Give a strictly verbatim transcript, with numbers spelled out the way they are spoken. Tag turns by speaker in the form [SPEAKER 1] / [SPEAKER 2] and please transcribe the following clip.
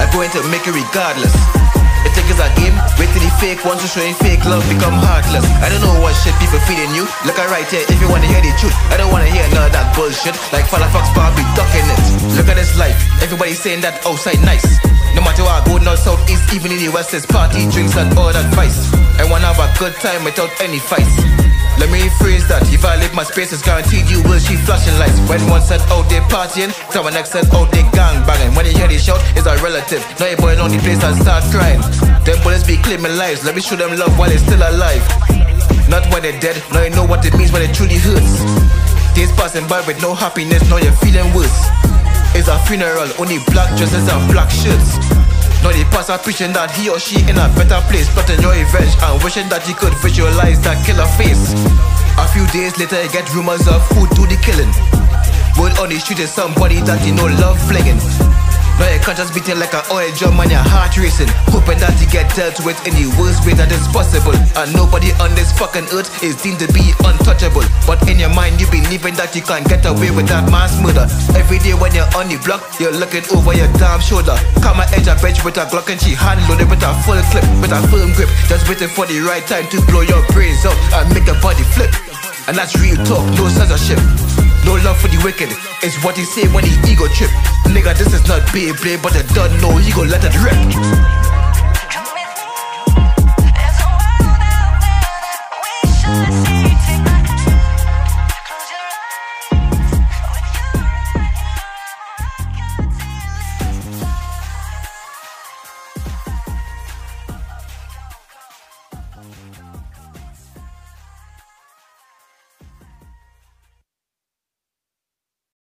[SPEAKER 1] they're going to make it regardless. You think it's a game? Wait till the fake ones to show you fake love become heartless. I don't know what shit people feeding you. Look at right here if you wanna hear the truth. I don't wanna hear none of that bullshit. Like Fala Fox Bar be ducking it. Look at this life, everybody saying that outside nice. No matter what I go north, south, east, even in the west, there's party, drinks and all that vice. I wanna have a good time without any fights. Let me rephrase that, if I leave my space, it's guaranteed you will see flashing lights. When one said out they partying, someone next said out they gang banging. When you hear the shout, it's a relative. Now you boy on the place and start crying. Them bullets be claiming lives, let me show them love while they're still alive. Not when they're dead, now you know what it means when it truly hurts. Days passing by with no happiness, now you're feeling worse. It's a funeral, only black dresses and black shirts. Now the pastor preaching that he or she in a better place, plotting your revenge and wishing that he could visualize that killer face. A few days later you get rumors of who do the killing. Word on the street is somebody that you know love flinging. Now your conscience beating like an oil drum and your heart racing, hoping that you get dealt with in the worst way that is possible. And nobody on this fucking earth is deemed to be untouchable. But in your mind you believing that you can't get away with that mass murder. Every day when you're on the block, you're looking over your damn shoulder. Come and edge a bench with a Glock and she hand loaded with a full clip, with a firm grip, just waiting for the right time to blow your brains out and make the body flip. And that's real talk, no censorship. No love for the wicked, it's what he say when the ego trip. Nigga, this is not Beyblade, but I don't know, he gon' let it rip.